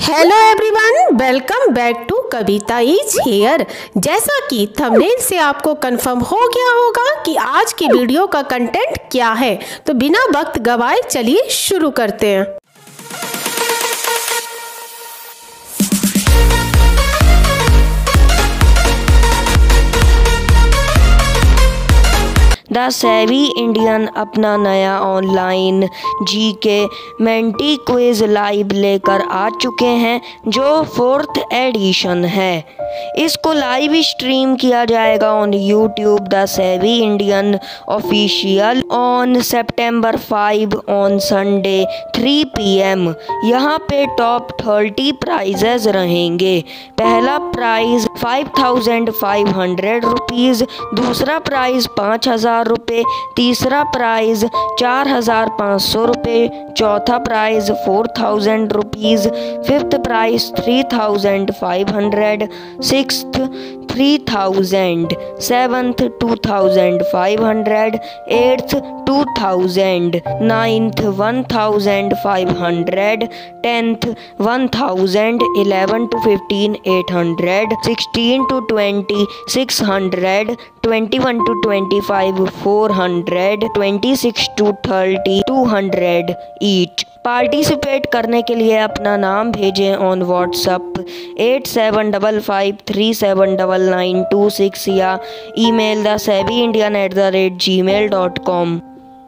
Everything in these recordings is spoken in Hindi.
Hello everyone, welcome back to Kavita is here. जैसा कि थंबनेल से आपको कंफर्म हो गया होगा कि आज की वीडियो का कंटेंट क्या है, तो बिना वक्त गवाए चलिए शुरू करते हैं। द सेवी इंडियन अपना नया online GK Menti quiz live लेकर आ चुके हैं, जो 4th एडिशन है। इसको लाइव स्ट्रीम किया जाएगा on YouTube the savvy Indian official on September 5 on Sunday 3 PM। यहाँ पे टॉप 30 प्राइजेज रहेंगे। पहला प्राइज 5,500 रुपीज़, दूसरा प्राइज 5,000 रुपये, तीसरा प्राइज 4,500 रुपये, चौथा prize 4,000 rupees, fifth prize 3,500, sixth 3,000, seventh 2,500, eighth 2,000, ninth 1,500, 10th 1,000, 11 to 15 800, 16 to 20 600, 21 to 25 400, 26 to 30 200 each. Participate करने के लिए अपना नाम भेजें ऑन व्हाट्सएप 8755379926 या ईमेल thesavyindian@gmail.com।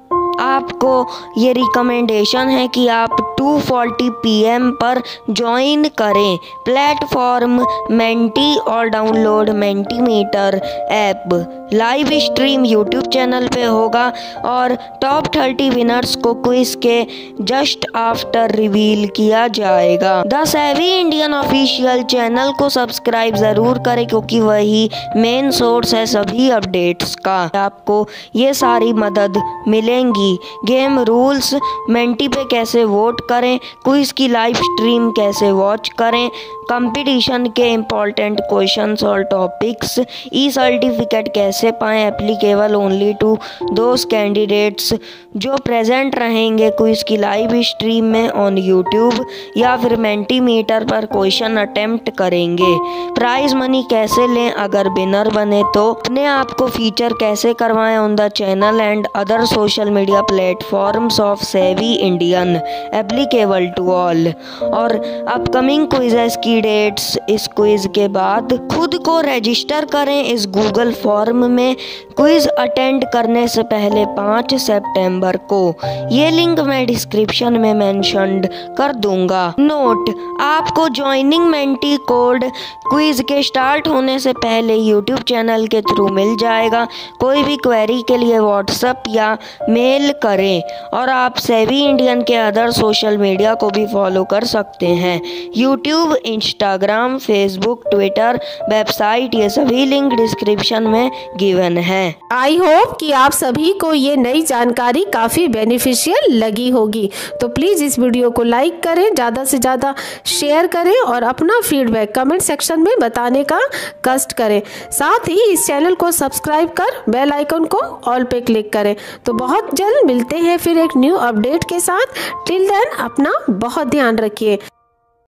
आपको ये रिकमेंडेशन है कि आप 2:40 PM पर ज्वाइन करें प्लेटफॉर्म मेंटी और download Mentimeter app. Live stream YouTube channel पे होगा और टॉप 30 विनर्स को क्विज के जस्ट आफ्टर रिवील किया जाएगा। The savvy Indian official channel को सब्सक्राइब ज़रूर करें, क्योंकि वही मेन सोर्स है सभी अपडेट्स का। आपको ये सारी मदद मिलेंगी। गेम रूल्स, मेंटी पे कैसे वोट करें, क्विज की लाइव स्ट्रीम कैसे वॉच करें, कंपटीशन के इम्पोर्टेंट क्वेश्चंस और टॉपिक्स, ई सर्टिफिकेट कैसे पाएं applicable only to those candidates जो प्रेजेंट रहेंगे क्विज की लाइव स्ट्रीम में ऑन यूट्यूब या फिर मेंटीमीटर पर क्वेश्चन अटेम्प्ट करेंगे। प्राइज मनी कैसे लें अगर विनर बने तो, अपने आप को फीचर कैसे करवाएं on the channel and other social media platforms of savvy Indian applicable to all. और अपकमिंग क्विजेस की डेट्स, इस क्विज के बाद खुद को रजिस्टर करें इस गूगल फॉर्म में क्विज अटेंड करने से पहले 5 सितंबर को। ये लिंक मैं डिस्क्रिप्शन में मेंशन्ड कर दूंगा। नोट, आपको ज्वाइनिंग मेंटी कोड क्विज के स्टार्ट होने से पहले यूट्यूब चैनल के थ्रू मिल जाएगा। कोई भी क्वेरी के लिए व्हाट्सएप या मेल करें। और आप सेवी इंडियन के अदर सोशल मीडिया को भी फॉलो कर सकते हैं। YouTube, Instagram, Facebook, Twitter, website, ये सभी लिंक डिस्क्रिप्शन में गिवन है। आई होप कि आप सभी को ये नई जानकारी काफ़ी बेनिफिशियल लगी होगी। तो प्लीज़ इस वीडियो को लाइक करें, ज़्यादा से ज़्यादा शेयर करें और अपना फीडबैक कमेंट सेक्शन में बताने का कष्ट करें। साथ ही इस चैनल को सब्सक्राइब कर बेल आइकन को ऑल पे क्लिक करें। तो बहुत जल्द मिलते हैं फिर एक न्यू अपडेट के साथ। टिल देन अपना बहुत ध्यान रखिए।